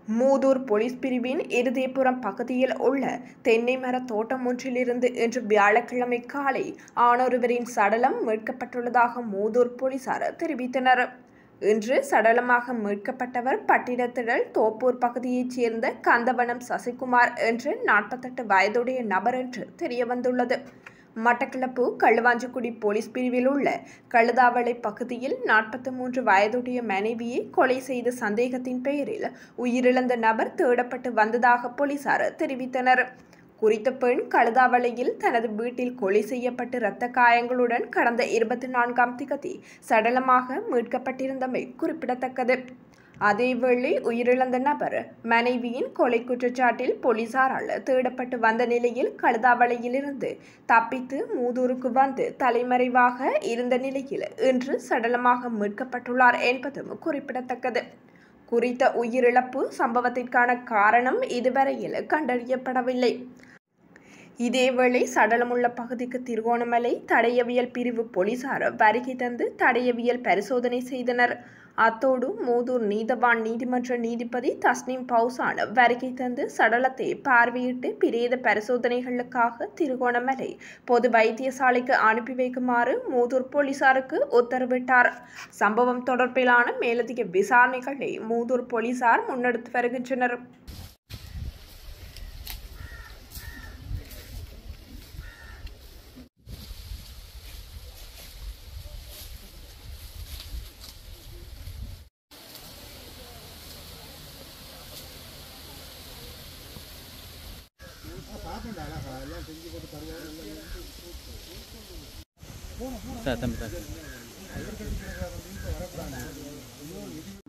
Muthur police பிரிவின் இருதயபுரம் பகுதியில் உள்ள தென்னை மர தோட்டம் ஒன்றிலிருந்து இன்று வியாழக்கிழமை காலை ஆணொருவரின் சடலம் மீட்கப்பட்டுள்ளதாக மூதூர் போலீசார் தெரிவித்தனர். இன்று சடலமாக மீட்கப்பட்டவர் பட்டினத்திடல் தோப்பூர் பகுதியைச் சேர்ந்த கந்தவனம் சசிகுமார் என்ற 48 வயதுடைய நபர் என்று தெரியவந்துள்ளது. மட்டக்களப்பு களுவாஞ்சிக்குடி போலீஸ் பிரிவில் உள்ள கழுதாவளை பகுதியில் 43 வயதுடைய மனைவியை கொலை செய்த சந்தேகத்தின் பெயரில் உயிரிழந்த நபர் தேடப்பட்டு வந்ததாக போலீசார் தெரிவித்தனர். குறித்த பெண் கழுதாவளையில் தனது வீட்டில் கொலை செய்யப்பட்டு இரத்த காயங்களுடன் கடந்த 24ஆம் திகதி சடலமாக மீட்கப்பட்டிருந்தமை குறிப்பிடத்தக்கது. அதேவேளை உயிரிழந்த நபர் மனைவியின் கொலை குற்றச்சாட்டில் போலீசாரால் தேடப்பட்டு வந்த நிலையில் கழுதாவளையிலிருந்து தப்பித்து மூதூருக்கு வந்து தலைமறைவாக இருந்த நிலையில் இன்று சடலமாக மீட்கப்பட்டுள்ளார் என்பதும் குறிப்பிடத்தக்கது. குறித்த உயிரிழப்பு சம்பவத்திற்கான காரணம் இதுவரையில் கண்டறியப்படவில்லை. இதேவேளை சடலமுள்ள பகுதிக்கு திருகோணமலை தடயவியல் பிரிவு போலீசார் வருகை தந்து தடயவியல் பரிசோதனை செய்தனர். அத்தோடு மூதூர் நீதவான் நீதிமன்ற நீதிபதி தஸ்னீம் பௌசான் வருகை தந்து சடலத்தை பார்வையிட்டு பிரேத பரிசோதனைகளுக்காக திருகோணமலை பொது வைத்தியசாலைக்கு அனுப்பி வைக்குமாறு மூதூர் போலீசாருக்கு உத்தரவிட்டார். சம்பவம் தொடர்பிலான மேலதிக விசாரணைகளை மூதூர் போலீசார் முன்னெடுத்து வருகின்றனர். Saya